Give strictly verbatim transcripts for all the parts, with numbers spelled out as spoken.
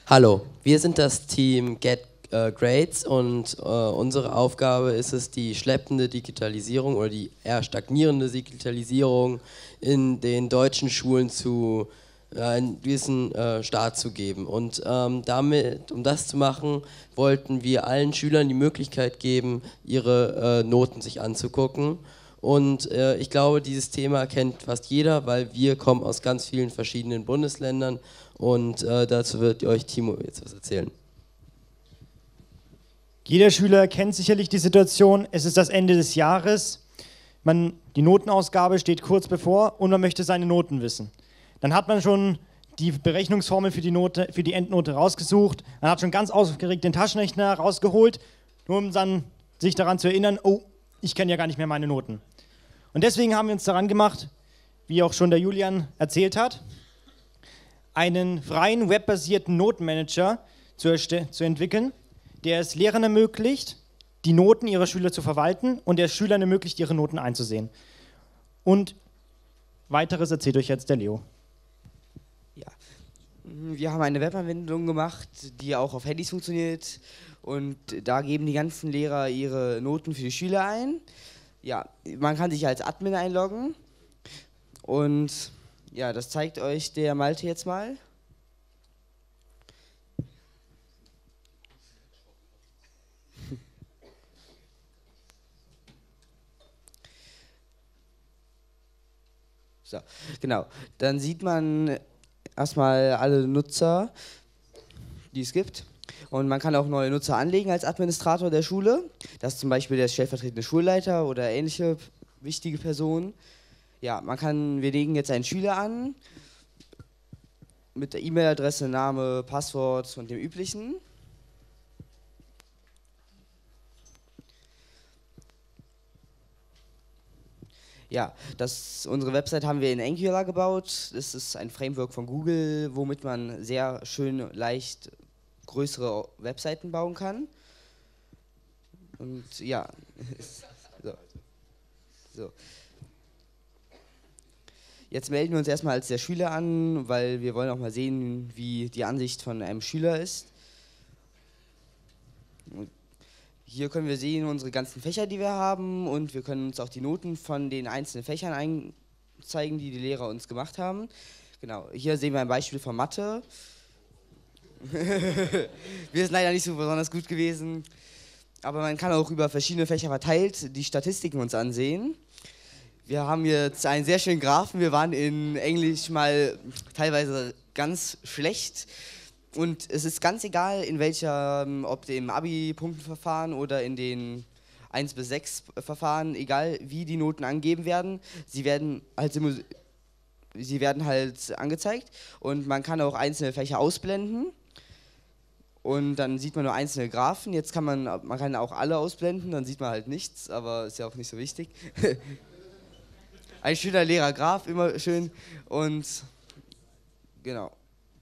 Hallo, wir sind das Team Get äh, Grades und äh, unsere Aufgabe ist es, die schleppende Digitalisierung oder die eher stagnierende Digitalisierung in den deutschen Schulen zu äh, einen gewissen äh, Start zu geben. Und ähm, damit, um das zu machen, wollten wir allen Schülern die Möglichkeit geben, ihre äh, Noten sich anzugucken. Und äh, ich glaube, dieses Thema kennt fast jeder, weil wir kommen aus ganz vielen verschiedenen Bundesländern und äh, dazu wird euch Timo jetzt was erzählen. Jeder Schüler kennt sicherlich die Situation, es ist das Ende des Jahres, man, die Notenausgabe steht kurz bevor und man möchte seine Noten wissen. Dann hat man schon die Berechnungsformel für die, Note, für die Endnote rausgesucht, man hat schon ganz aufgeregt den Taschenrechner rausgeholt, nur um dann sich daran zu erinnern, oh, ich kenne ja gar nicht mehr meine Noten. Und deswegen haben wir uns daran gemacht, wie auch schon der Julian erzählt hat, einen freien webbasierten Notenmanager zu, zu entwickeln, der es Lehrern ermöglicht, die Noten ihrer Schüler zu verwalten und der Schülern ermöglicht, ihre Noten einzusehen. Und weiteres erzählt euch jetzt der Leo. Ja, wir haben eine Webanwendung gemacht, die auch auf Handys funktioniert und da geben die ganzen Lehrer ihre Noten für die Schüler ein. Ja, man kann sich als Admin einloggen und ja, das zeigt euch der Malte jetzt mal. So, genau. Dann sieht man erstmal alle Nutzer, die es gibt. Und man kann auch neue Nutzer anlegen als Administrator der Schule. Das ist zum Beispiel der stellvertretende Schulleiter oder ähnliche wichtige Personen. Ja, man kann, wir legen jetzt einen Schüler an mit der E-Mail-Adresse, Name, Passwort und dem üblichen. Ja, das, unsere Website haben wir in Angular gebaut. Das ist ein Framework von Google, womit man sehr schön leicht größere Webseiten bauen kann. Und ja, so. So. Jetzt melden wir uns erstmal als der Schüler an, weil wir wollen auch mal sehen, wie die Ansicht von einem Schüler ist. Und hier können wir sehen unsere ganzen Fächer, die wir haben, und wir können uns auch die Noten von den einzelnen Fächern zeigen, die die Lehrer uns gemacht haben. Genau, hier sehen wir ein Beispiel von Mathe. Wir sind leider nicht so besonders gut gewesen, aber man kann auch über verschiedene Fächer verteilt die Statistiken uns ansehen. Wir haben jetzt einen sehr schönen Graphen, wir waren in Englisch mal teilweise ganz schlecht. Und es ist ganz egal, in welcher, ob im Abi-Punktenverfahren oder in den eins bis sechs Verfahren, egal wie die Noten angegeben werden, sie werden halt, sie werden halt angezeigt und man kann auch einzelne Fächer ausblenden und dann sieht man nur einzelne Graphen. Jetzt kann man, man kann auch alle ausblenden, dann sieht man halt nichts, aber ist ja auch nicht so wichtig. Ein schöner leerer Graph, immer schön und genau.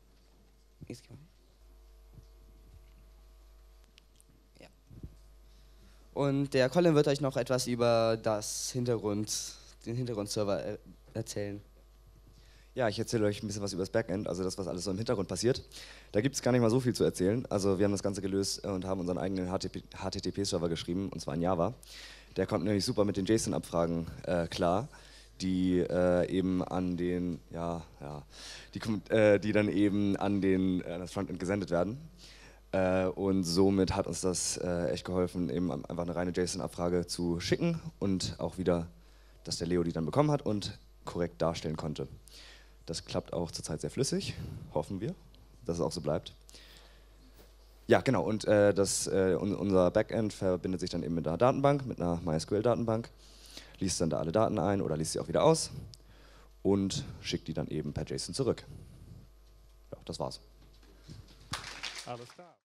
Ja. Und der Colin wird euch noch etwas über das Hintergrund, den Hintergrundserver erzählen. Ja, ich erzähle euch ein bisschen was über das Backend, also das, was alles so im Hintergrund passiert. Da gibt es gar nicht mal so viel zu erzählen. Also wir haben das Ganze gelöst und haben unseren eigenen H T T P-Server geschrieben, und zwar in Java. Der kommt nämlich super mit den JSON-Abfragen äh, klar, die äh, eben an den, ja, ja, die, äh, die dann eben an, den, an das Frontend gesendet werden. Äh, und somit hat uns das äh, echt geholfen, eben einfach eine reine JSON-Abfrage zu schicken und auch wieder, dass der Leo die dann bekommen hat und korrekt darstellen konnte. Das klappt auch zurzeit sehr flüssig, hoffen wir, dass es auch so bleibt. Ja, genau, und äh, das, äh, unser Backend verbindet sich dann eben mit einer Datenbank, mit einer MySQL-Datenbank, liest dann da alle Daten ein oder liest sie auch wieder aus und schickt die dann eben per JSON zurück. Ja, das war's. Alles klar.